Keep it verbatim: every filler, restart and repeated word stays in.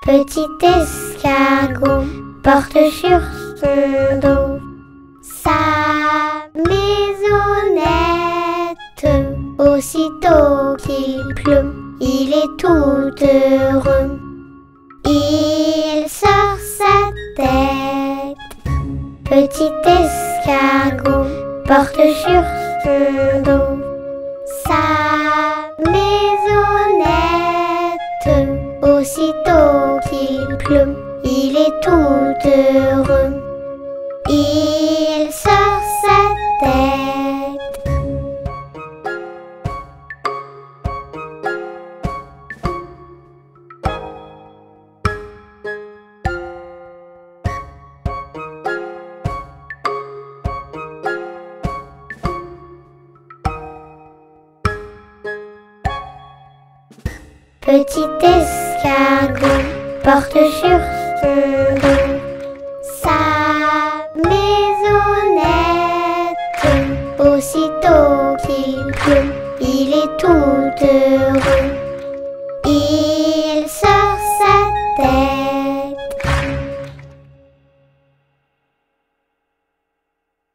Petit escargot porte sur son dos sa maisonnette. Aussitôt qu'il pleut, il est tout heureux. Il sort sa tête. Petit escargot porte sur son dos sa maisonnette. Aussitôt qu'il pleut, il est tout heureux. Il sort sa tête. Petit escargot porte sur son dos sa maisonnette. Aussitôt qu'il pleut, il est tout heureux.